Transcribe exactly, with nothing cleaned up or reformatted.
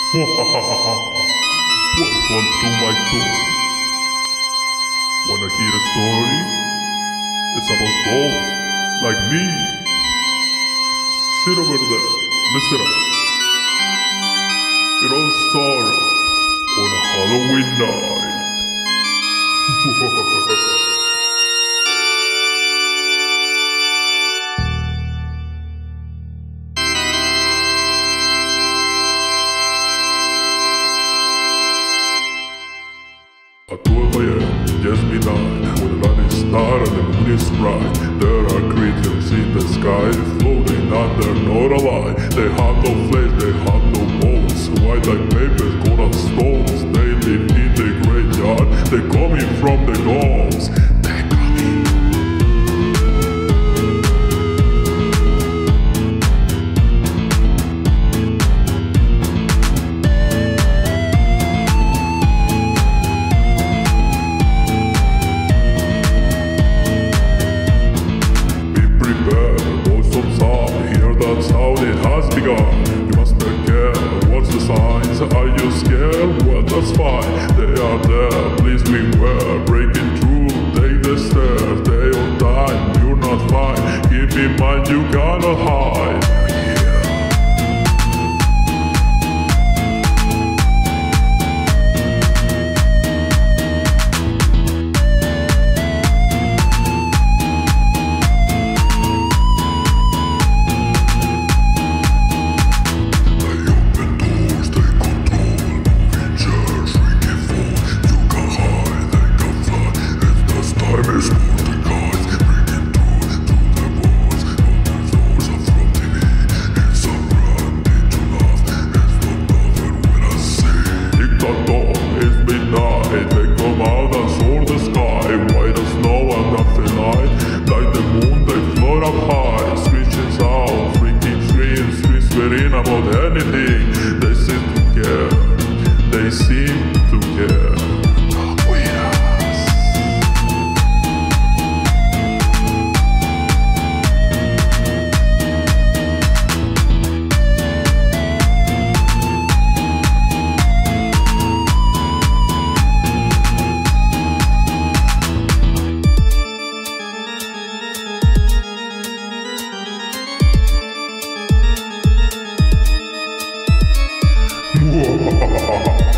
Welcome to my tour. Wanna hear a story? It's about ghosts like me. Sit over there, listen up. It all started on a Halloween night. At twelve a m, just midnight, when the light is started and the moon is bright, there are creatures in the sky, floating under, not alive. They have no flesh, they have no bones, white like papers, cold as stones. They live in the graveyard, they're coming from the ghosts. They're coming. That's how it has begun. You must take care. What's the signs? Are you scared? Well, that's fine. They are there. Please beware. Breaking through. Take the stairs. Day or time. You're not fine. Keep in mind you cannot hide. It's Poltergeist, breaking through, through the walls. On the doors are from T V. It's surrounding to love. It's not nothing when I see. Tick tock tock, it's midnight. They come out and soar the sky. White as snow and nothing light. Like the moon, they float up high. Screeching sound, freaking screams, whispering about anything. They seem to care. They seem to care. Muahaha.